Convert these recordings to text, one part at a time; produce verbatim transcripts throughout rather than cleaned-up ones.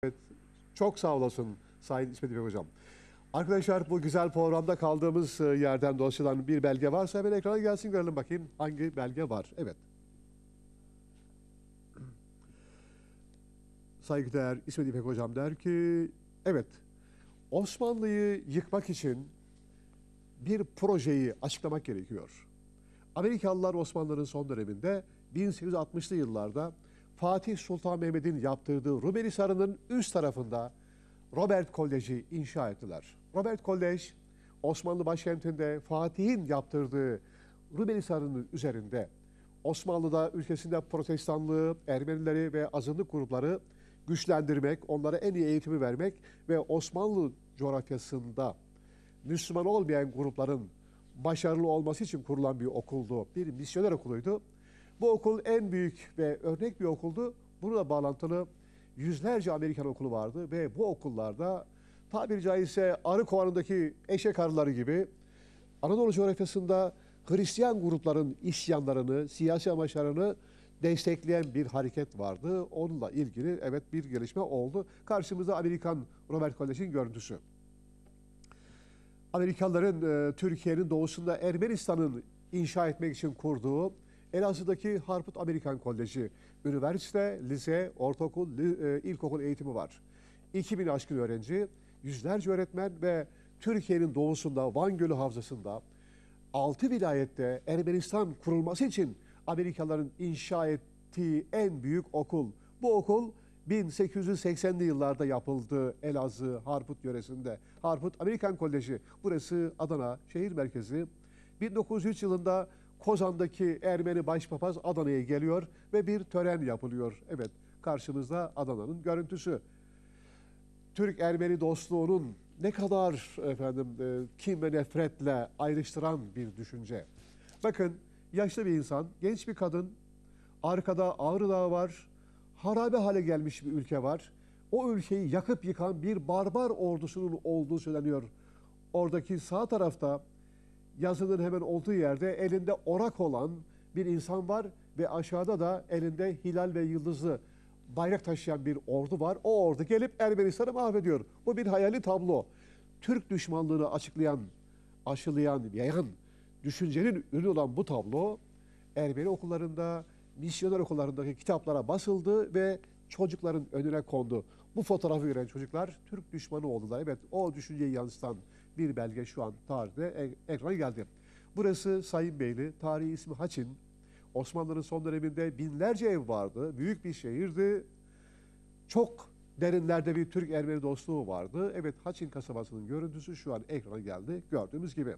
Evet, çok sağ olasın Sayın İsmet İpek Hocam. Arkadaşlar bu güzel programda kaldığımız e, yerden dolaşılan bir belge varsa hemen ekrana gelsin görelim bakayım hangi belge var. Evet. Saygıdeğer İsmet İpek Hocam der ki, evet Osmanlı'yı yıkmak için bir projeyi açıklamak gerekiyor. Amerikalılar Osmanlı'nın son döneminde bin sekiz yüz altmışlı yıllarda Fatih Sultan Mehmet'in yaptırdığı Rumeli Sarayı'nın üst tarafında Robert Koleji inşa ettiler. Robert Kolej, Osmanlı başkentinde Fatih'in yaptırdığı Rumeli Sarayı'nın üzerinde Osmanlı'da ülkesinde protestanlığı, Ermenileri ve azınlık grupları güçlendirmek, onlara en iyi eğitimi vermek ve Osmanlı coğrafyasında Müslüman olmayan grupların başarılı olması için kurulan bir okuldu. Bir misyoner okuluydu. Bu okul en büyük ve örnek bir okuldu. Bununla bağlantılı yüzlerce Amerikan okulu vardı ve bu okullarda tabiri caizse arı kovanındaki eşek arıları gibi Anadolu coğrafyasında Hristiyan grupların isyanlarını, siyasi amaçlarını destekleyen bir hareket vardı. Onunla ilgili evet bir gelişme oldu. Karşımızda Amerikan Robert Kolej'in görüntüsü. Amerikalıların e, Türkiye'nin doğusunda Ermenistan'ın inşa etmek için kurduğu Elazığ'daki Harput Amerikan Koleji, üniversite, lise, ortaokul, li, e, ilkokul eğitimi var. iki bin aşkın öğrenci, yüzlerce öğretmen ve Türkiye'nin doğusunda, Van Gölü Havzası'nda altı vilayette Ermenistan kurulması için Amerikalıların inşa ettiği en büyük okul. Bu okul bin sekiz yüz seksenli yıllarda yapıldı Elazığ, Harput yöresinde. Harput Amerikan Koleji, burası Adana şehir merkezi. bin dokuz yüz üç yılında Kozan'daki Ermeni başpapaz Adana'ya geliyor ve bir tören yapılıyor. Evet, karşımızda Adana'nın görüntüsü. Türk-Ermeni dostluğunun ne kadar efendim e, kin ve nefretle ayrıştıran bir düşünce. Bakın yaşlı bir insan, genç bir kadın, arkada Ağrı Dağı var, harabe hale gelmiş bir ülke var. O ülkeyi yakıp yıkan bir barbar ordusunun olduğu söyleniyor. Oradaki sağ tarafta yazının hemen olduğu yerde elinde orak olan bir insan var ve aşağıda da elinde hilal ve yıldızlı bayrak taşıyan bir ordu var. O ordu gelip Ermenistan'ı mahvediyor. Bu bir hayali tablo. Türk düşmanlığını açıklayan, aşılayan, yayan düşüncenin ürünü olan bu tablo Ermeni okullarında, misyoner okullarındaki kitaplara basıldı ve çocukların önüne kondu. Bu fotoğrafı gören çocuklar Türk düşmanı oldular. Evet, o düşünceyi yansıtan bir belge şu an tarihte ekrana geldi. Burası Sayın Beyli, tarihi ismi Haçin. Osmanlı'nın son döneminde binlerce ev vardı, büyük bir şehirdi. Çok derinlerde bir Türk-Ermeni dostluğu vardı. Evet, Haçin kasabasının görüntüsü şu an ekrana geldi, gördüğümüz gibi.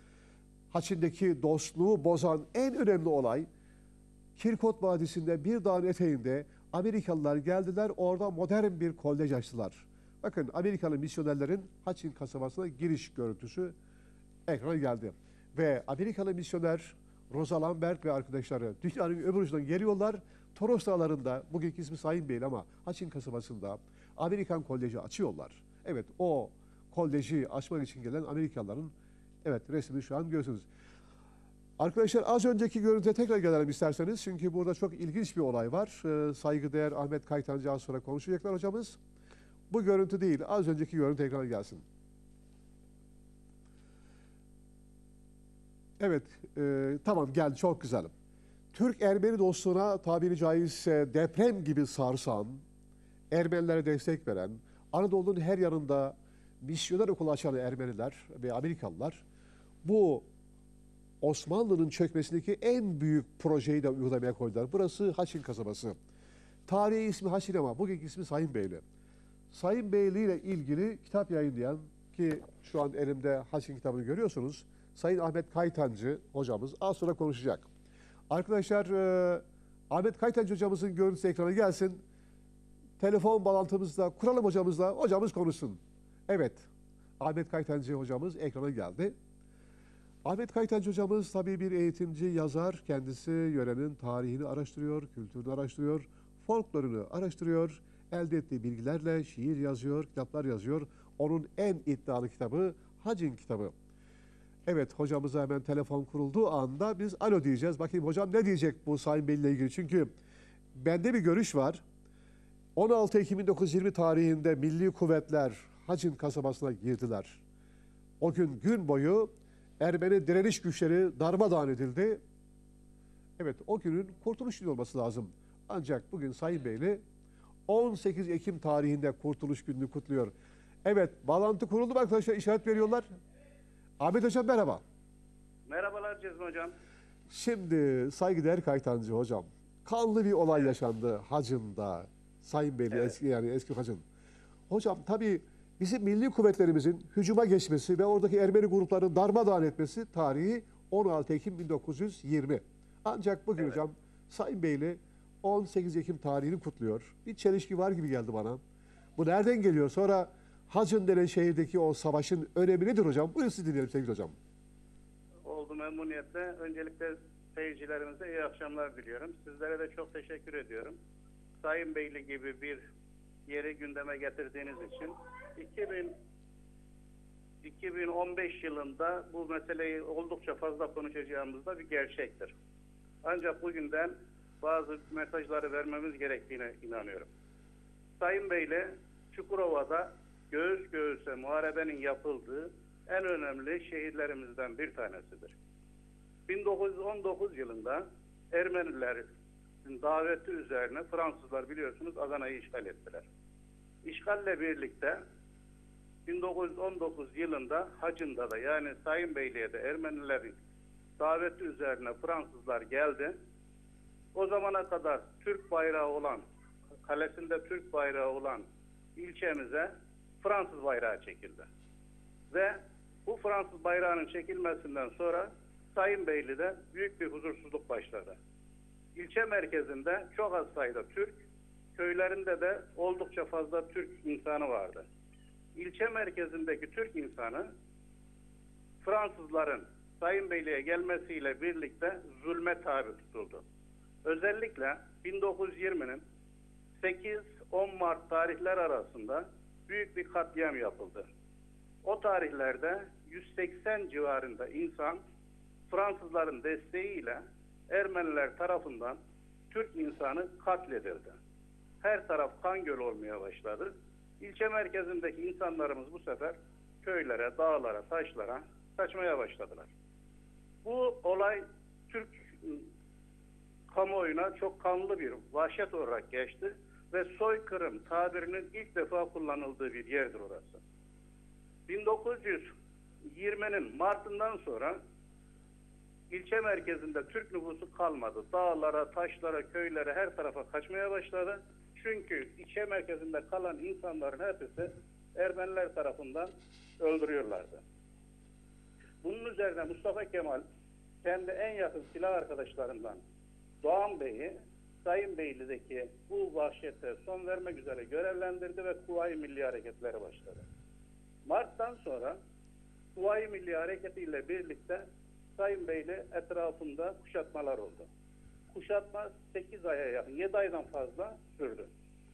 Haçin'deki dostluğu bozan en önemli olay, Kirkot Vadisi'nde bir dağın eteğinde Amerikalılar geldiler, orada modern bir kolej açtılar. Bakın Amerikalı misyonerlerin Haçin kasabasına giriş görüntüsü ekrana geldi. Ve Amerikalı misyoner Rosa Lambert ve arkadaşları dünyanın öbür ucundan geliyorlar. Toros Dağları'nda, bugünkü ismi Sayın Beyli ama Haçin kasabasında Amerikan Koleji açıyorlar. Evet, o koleji açmak için gelen Amerikalıların evet resmini şu an görüyorsunuz. Arkadaşlar az önceki görüntüye tekrar gelelim isterseniz. Çünkü burada çok ilginç bir olay var. Ee, saygıdeğer Ahmet Kaytancı az sonra konuşacaklar hocamız. Bu görüntü değil, az önceki görüntü ekrana gelsin. Evet, e, tamam geldi, çok güzel. Türk-Ermeni dostluğuna tabiri caizse deprem gibi sarsan, Ermenilere destek veren, Anadolu'nun her yanında misyoner okulu açan Ermeniler ve Amerikalılar, bu Osmanlı'nın çökmesindeki en büyük projeyi de uygulamaya koydular. Burası Haçin kasabası. Tarihi ismi Haçin ama bugünkü ismi Sayın Beyli. Sayın Beyli ile ilgili kitap yayınlayan, ki şu an elimde Haçin kitabını görüyorsunuz, Sayın Ahmet Kaytancı hocamız az sonra konuşacak. Arkadaşlar e, Ahmet Kaytancı hocamızın görüntüsü ekrana gelsin. Telefon bağlantımızda kuralım hocamızla, hocamız konuşsun. Evet, Ahmet Kaytancı hocamız ekrana geldi. Ahmet Kaytancı hocamız tabii bir eğitimci, yazar. Kendisi yörenin tarihini araştırıyor, kültürünü araştırıyor, folklorunu araştırıyor. Elde ettiği bilgilerle şiir yazıyor, kitaplar yazıyor. Onun en iddialı kitabı Hacin kitabı. Evet, hocamıza hemen telefon kurulduğu anda biz alo diyeceğiz. Bakayım hocam ne diyecek bu Sayın Bey ile ilgili? Çünkü bende bir görüş var. on altı Ekim bin dokuz yüz yirmi tarihinde Milli Kuvvetler Hacin kasabasına girdiler. O gün gün boyu Ermeni direniş güçleri darmadağın edildi. Evet, o günün kurtuluş günü olması lazım. Ancak bugün Sayın Beyli on sekiz Ekim tarihinde kurtuluş gününü kutluyor. Evet, bağlantı kuruldu mu arkadaşlar? İşaret veriyorlar. Ahmet Hocam merhaba. Merhabalar Cezmi Hocam. Şimdi saygıdeğer Kaytancı Hocam, kanlı bir olay yaşandı Hacın'da. Sayın Beyli, Evet. eski, yani eski Hacın. Hocam tabii bizim milli kuvvetlerimizin hücuma geçmesi ve oradaki Ermeni grupların darmadağın etmesi tarihi on altı Ekim bin dokuz yüz yirmi. Ancak bugün Evet. hocam Sayın Beyli on sekiz Ekim tarihini kutluyor. Bir çelişki var gibi geldi bana. Bu nereden geliyor? Sonra Hacın denen şehirdeki o savaşın önemi nedir hocam? Buyurun sizi dinleyelim sevgili hocam. Oldu memnuniyetle. Öncelikle seyircilerimize iyi akşamlar diliyorum. Sizlere de çok teşekkür ediyorum. Sayın Beyli gibi bir yeri gündeme getirdiğiniz için iki bin iki bin on beş yılında bu meseleyi oldukça fazla konuşacağımız da bir gerçektir. Ancak bugünden bazı mesajları vermemiz gerektiğine inanıyorum. Sayın Beyli Çukurova'da göğüs göğüse muharebenin yapıldığı en önemli şehirlerimizden bir tanesidir. bin dokuz yüz on dokuz yılında Ermenilerin daveti üzerine Fransızlar biliyorsunuz Adana'yı işgal ettiler. İşgalle birlikte bin dokuz yüz on dokuz yılında Hacın'da da yani Sayın Beyli'ye de Ermenilerin daveti üzerine Fransızlar geldi. O zamana kadar Türk bayrağı olan, kalesinde Türk bayrağı olan ilçemize Fransız bayrağı çekildi. Ve bu Fransız bayrağının çekilmesinden sonra Sayın Beyli'de büyük bir huzursuzluk başladı. İlçe merkezinde çok az sayıda Türk, köylerinde de oldukça fazla Türk insanı vardı. İlçe merkezindeki Türk insanı Fransızların Sayın Beyli'ye gelmesiyle birlikte zulme tabi tutuldu. Özellikle bin dokuz yüz yirminin sekiz on Mart tarihler arasında büyük bir katliam yapıldı. O tarihlerde yüz seksen civarında insan Fransızların desteğiyle Ermeniler tarafından Türk insanı katledildi. Her taraf kan göl olmaya başladı. İlçe merkezindeki insanlarımız bu sefer köylere, dağlara, taşlara kaçmaya başladılar. Bu olay Türk kamuoyuna çok kanlı bir vahşet olarak geçti ve soykırım tabirinin ilk defa kullanıldığı bir yerdir orası. bin dokuz yüz yirminin Mart'ından sonra ilçe merkezinde Türk nüfusu kalmadı. Dağlara, taşlara, köylere her tarafa kaçmaya başladı. Çünkü ilçe merkezinde kalan insanların hepsi Ermeniler tarafından öldürüyorlardı. Bunun üzerine Mustafa Kemal kendi en yakın silah arkadaşlarından Doğan Bey'i Sayın Beyli'deki bu vahşete son vermek üzere görevlendirdi ve Kuvayi Milli Hareketleri başladı. Mart'tan sonra Kuvayi Milli Hareketi ile birlikte Sayın Beyli etrafında kuşatmalar oldu. Kuşatma sekiz aya yakın, yedi aydan fazla sürdü.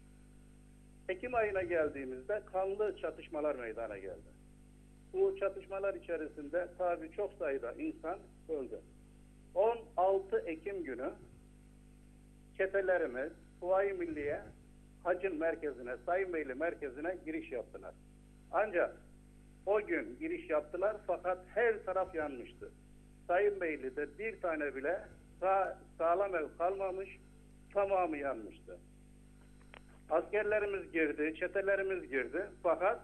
Ekim ayına geldiğimizde kanlı çatışmalar meydana geldi. Bu çatışmalar içerisinde tabii çok sayıda insan öldü. on altı Ekim günü çetelerimiz Kuvayi Milliye Hacın merkezine, Sayın Beyli merkezine giriş yaptılar. Ancak o gün giriş yaptılar fakat her taraf yanmıştı. Sayın Beyli'de bir tane bile sağ, sağlam ev kalmamış, tamamı yanmıştı. Askerlerimiz girdi, çetelerimiz girdi fakat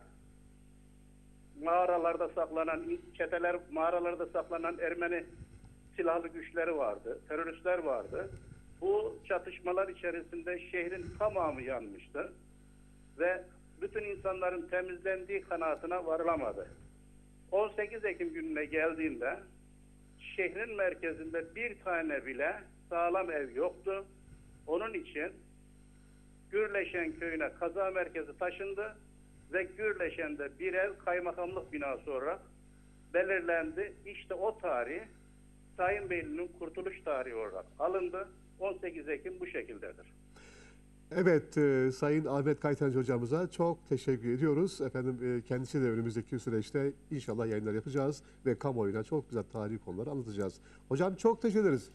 mağaralarda saklanan, çeteler mağaralarda saklanan Ermeni silahlı güçleri vardı, teröristler vardı. Bu çatışmalar içerisinde şehrin tamamı yanmıştı ve bütün insanların temizlendiği kanaatine varılamadı. on sekiz Ekim gününe geldiğinde şehrin merkezinde bir tane bile sağlam ev yoktu. Onun için Gürleşen köyüne kaza merkezi taşındı ve Gürleşen'de bir ev kaymakamlık binası olarak belirlendi. İşte o tarih Sayın Beyli'nin kurtuluş tarihi olarak alındı. on sekiz Ekim bu şekildedir. Evet, e, Sayın Ahmet Kaytancı hocamıza çok teşekkür ediyoruz. Efendim e, kendisi de önümüzdeki süreçte inşallah yayınlar yapacağız ve kamuoyuna çok güzel tarihi konuları anlatacağız. Hocam çok teşekkür ederiz.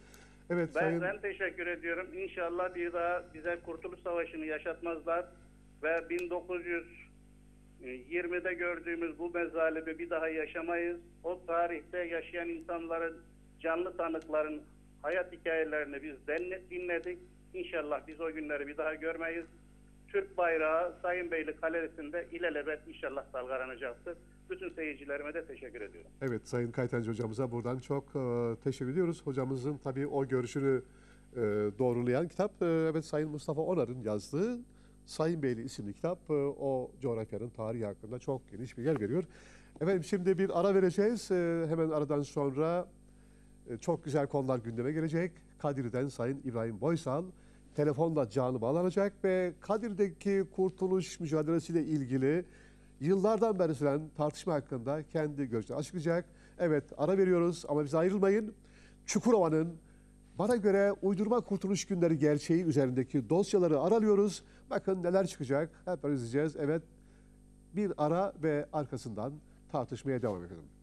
Evet Ben, Sayın ben teşekkür ediyorum. İnşallah bir daha bize Kurtuluş Savaşı'nı yaşatmazlar ve bin dokuz yüz yirmide gördüğümüz bu mezalimi bir daha yaşamayız. O tarihte yaşayan insanların, canlı tanıkların hayat hikayelerini biz dinledik. İnşallah biz o günleri bir daha görmeyiz. Türk bayrağı Sayın Beyli Kalesi'nde ilelebet inşallah dalgalanacaktır. Bütün seyircilerime de teşekkür ediyorum. Evet Sayın Kaytancı hocamıza buradan çok e, teşekkür ediyoruz. Hocamızın tabii o görüşünü e, doğrulayan kitap e, evet Sayın Mustafa Onar'ın yazdığı Sayın Beyli isimli kitap e, o coğrafyanın tarihi hakkında çok geniş bilgiler veriyor. Efendim şimdi bir ara vereceğiz. E, hemen aradan sonra e, çok güzel konular gündeme gelecek. Kadir'den Sayın İbrahim Boysal telefonla canlı bağlanacak ve Kadir'deki kurtuluş mücadelesiyle ilgili yıllardan beri süren tartışma hakkında kendi görüşlerini açıklayacak. Evet ara veriyoruz ama bize ayrılmayın. Çukurova'nın bana göre uydurma kurtuluş günleri gerçeği üzerindeki dosyaları aralıyoruz. Bakın neler çıkacak hep beraber izleyeceğiz. Evet bir ara ve arkasından tartışmaya devam edelim.